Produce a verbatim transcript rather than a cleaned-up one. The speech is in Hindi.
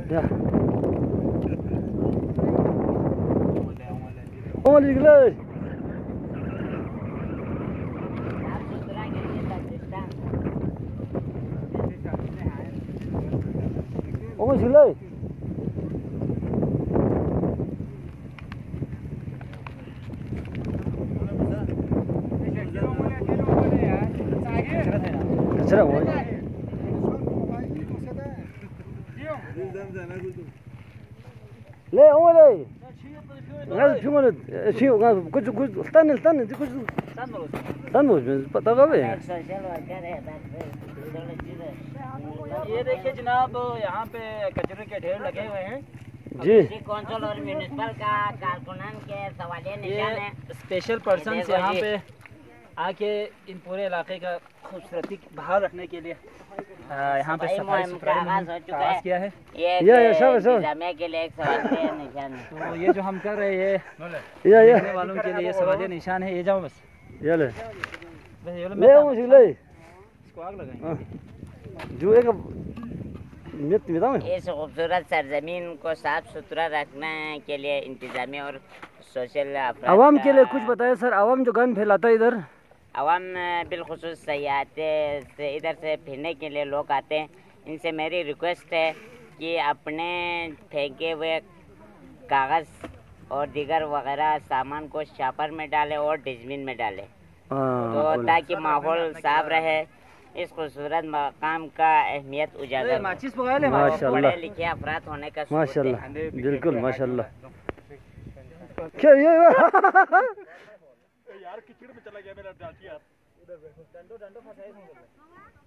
Ya. Oh, ligler. Oh, ligler. Cerah, boy. Le, oh, le. Nggak cuma sih, nggak kuc kuc stan stan itu kuc stan बोल पता कब है? ये देखिए जनाब, यहाँ पे कचरे के ढेर लगे हुए हैं जी। कौंसिल और म्यूनिसिपल का कारकुनान के सवालिया निशान है। स्पेशल पर्सन यहाँ पे आके इन पूरे इलाके का खूबसूरती बाहर रखने के लिए यहाँ पे सफाई सुथराई आगाज किया है। ये या या सब सब इंतजामिया के लिए एक सवालिया निशान है। तो ये जो हम कर रहे हैं ये या या देखने वालों के लिए ये सवालिया निशान है। ये जाओ बस या ले बस ये लो, ले वो ले इसको आग लगाएंगे। जो एक मिनट बताओ इस खूबसूरत सरजमीन को साफ सुथरा रखने के लिए इंतजामिया और सोशल आवाम के लिए कुछ बताया सर। आवाम जो गंद फैलाता है इधर, अवाम बिलखुसूस सयाहते से इधर से फिरने के लिए लोग आते हैं। इनसे मेरी रिक्वेस्ट है कि अपने फेंके हुए कागज़ और दीगर वगैरह सामान को शापर में डालें और डस्टबिन में डालें, तो ताकि माहौल साफ रहे। इस खूबसूरत मकाम का अहमियत उजागर। पढ़े लिखे अफराद होने का माशाल्लाह, बिल्कुल माशाल्लाह। क्या ये यार कीचड़ में चला गया मेरा डांटी यार।